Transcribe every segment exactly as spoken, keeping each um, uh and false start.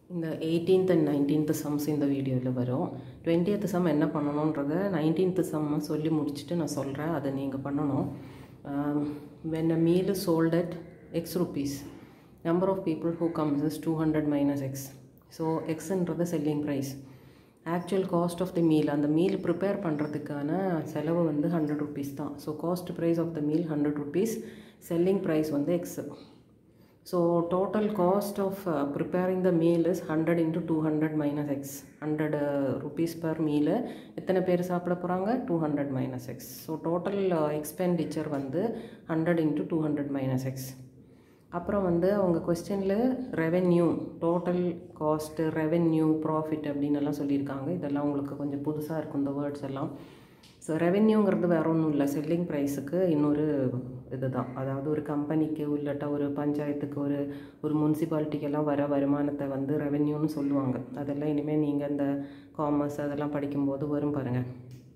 இந்த eighteenth and nineteenth sums இந்த வீடியோவில் வரும். twentieth சம் என்ன பண்ணணுன்றதை nineteenth சம் சொல்லி முடிச்சுட்டு நான் சொல்கிறேன், அதை நீங்கள் பண்ணணும். When a meal is sold at x rupees, number of people who comes is two hundred minus x. So x என்றது selling price. Actual cost of the meal, அந்த meal prepare பண்ணுறதுக்கான செலவு வந்து one hundred rupees தான். So cost price of the meal one hundred rupees, selling price வந்து x. So total cost of uh, preparing the meal is one hundred into two hundred minus x. one hundred uh, rupees per meal. எத்தனை பேர் சாப்பிட போகிறாங்க? two hundred minus x. So total uh, expenditure வந்து one hundred into two hundred minus x. அப்புறம் வந்து அவங்க கொஸ்டினில் revenue, total cost, revenue, profit அப்படின்னு எல்லாம் சொல்லியிருக்காங்க. இதெல்லாம் உங்களுக்கு கொஞ்சம் புதுசாக இருக்கும் இந்த வேர்ட்ஸ் எல்லாம். ஸோ ரெவென்யூங்கிறது வேறு ஒன்றும் இல்லை, செல்லிங் ப்ரைஸுக்கு இன்னொரு இது தான். அதாவது ஒரு கம்பெனிக்கு இல்லாட்டா ஒரு பஞ்சாயத்துக்கு ஒரு ஒரு முனிசிபாலிட்டிக்கெல்லாம் வர வருமானத்தை வந்து ரெவென்யூன்னு சொல்லுவாங்க. அதெல்லாம் இனிமேல் நீங்கள் இந்த காமர்ஸ் அதெல்லாம் படிக்கும்போது வரும் பாருங்கள்.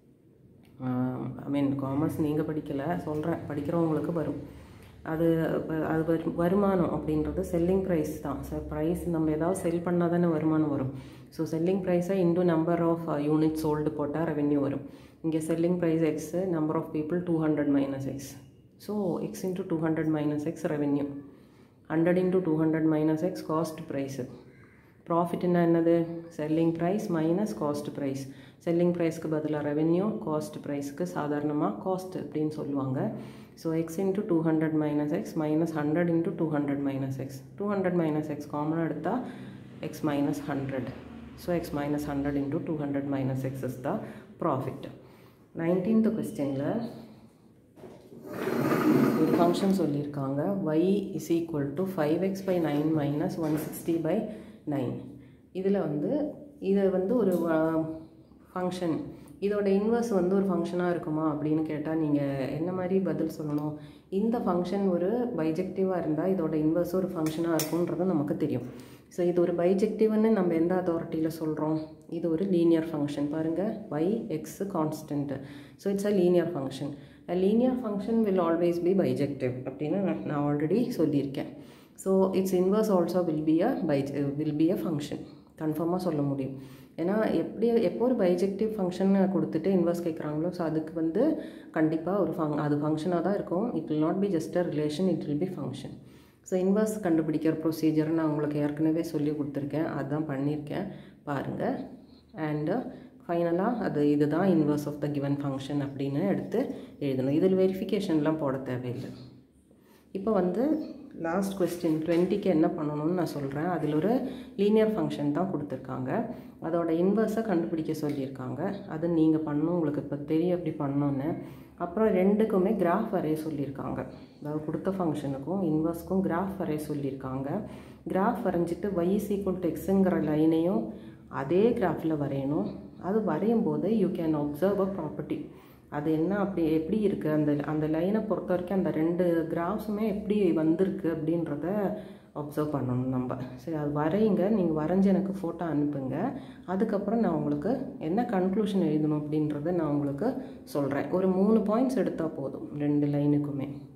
ஐ மீன் காமர்ஸ் நீங்கள் படிக்கலை சொல்கிறேன், படிக்கிறவங்களுக்கு வரும். அது அது வரு வருமானம் அப்படின்றது செல்லிங் ப்ரைஸ் தான். ஸோ ப்ரைஸ் நம்ம ஏதாவது செல் பண்ணால் தானே வருமானம் வரும். ஸோ செல்லிங் ப்ரைஸை into number of unit sold போட்டால் ரெவென்யூ வரும். இங்கே selling price x, number of people two hundred minus x. So x into two hundred minus x revenue, hundred into two hundred minus x cost price. ப்ராஃபிட்னா என்னது? Selling price minus cost price. Selling ப்ரைஸ்க்கு பதிலாக revenue, cost ப்ரைஸ்க்கு சாதாரணமாக cost அப்படின்னு சொல்லுவாங்க. So x into two hundred minus x minus hundred into two hundred minus x. Two hundred minus x காமனாக எடுத்தால் x minus hundred. So x minus hundred into two hundred minus x is the profit. Nineteenth கொஸ்டினில் ஒரு function சொல்லியிருக்காங்க. y is equal to five x by nine minus one sixty by nine. இதில் வந்து இது வந்து ஒரு ஃபங்க்ஷன், இதோட inverse வந்து ஒரு ஃபங்க்ஷனாக இருக்குமா அப்படின்னு கேட்டால் நீங்கள் என்ன மாதிரி பதில் சொல்லணும்? இந்த ஃபங்க்ஷன் ஒரு பைஜெக்டிவாக இருந்தால் இதோட இன்வர்ஸ் ஒரு ஃபங்க்ஷனாக இருக்குன்றது நமக்கு தெரியும். ஸோ இது ஒரு பைஜெக்டிவ்னு நம்ம எந்த அத்தாரிட்டியில் சொல்கிறோம்? இது ஒரு லீனியர் ஃபங்க்ஷன். பாருங்கள், y x constant. So it's a linear function. A linear function will always be bijective அப்படின்னு நான் ஆல்ரெடி சொல்லியிருக்கேன். So it's inverse also will be a bi will be a function, கன்ஃபார்மாக சொல்ல முடியும். ஏன்னா எப்படி எப்போ ஒரு பைஜெக்டிவ் ஃபங்க்ஷன் கொடுத்துட்டு இன்வர்ஸ் கேட்குறாங்களோ, ஸோ அதுக்கு வந்து கண்டிப்பாக ஒரு ஃபங் அது ஃபங்க்ஷனாக தான் இருக்கும். It will not be just a relation, it will B function. So inverse கண்டுபிடிக்கிற ப்ரொசீஜர் நான் உங்களுக்கு ஏற்கனவே சொல்லி கொடுத்துருக்கேன், அதுதான் பண்ணியிருக்கேன் பாருங்கள். அண்டு ஃபைனலாக அது இதுதான் inverse of the given function அப்படின்னு எடுத்து எழுதணும். இதில் வெரிஃபிகேஷன்லாம் போட தேவையில்லை. இப்போ வந்து லாஸ்ட் கொஸ்டின் டுவெண்ட்டிக்கு என்ன பண்ணணும்னு நான் சொல்கிறேன். அதில் ஒரு லீனியர் ஃபங்க்ஷன் தான் கொடுத்துருக்காங்க, அதோட இன்வர்ஸை கண்டுபிடிக்க சொல்லியிருக்காங்க. அது நீங்கள் பண்ணணும், உங்களுக்கு இப்போ தெரியும் எப்படி பண்ணணுன்னு. அப்புறம் ரெண்டுக்குமே கிராஃப் வரைய சொல்லியிருக்காங்க. அதாவது கொடுத்த ஃபங்க்ஷனுக்கும் இன்வர்ஸ்க்கும் கிராஃப் வரைய சொல்லியிருக்காங்க. கிராஃப் வரைஞ்சிட்டு y இஸ் ஈக்குவல் டு எக்ஸுங்கிற லைனையும் அதே கிராஃபில் வரையணும். அது வரையும் போது you can observe a property. அது என்ன அப்படி எப்படி இருக்குது, அந்த அந்த லைனை பொறுத்த வரைக்கும் அந்த ரெண்டு கிராஃப்ஸுமே எப்படி வந்திருக்கு அப்படின்றத அப்சர்வ் பண்ணணும் நம்ம. சரி, அது வரையுங்க, நீங்கள் வரைஞ்சி எனக்கு ஃபோட்டோ அனுப்புங்க. அதுக்கப்புறம் நான் உங்களுக்கு என்ன கன்க்ளூஷன் எழுதணும் அப்படின்றத நான் உங்களுக்கு சொல்கிறேன். ஒரு மூணு பாயிண்ட்ஸ் எடுத்தால் போதும் ரெண்டு லைனுக்குமே.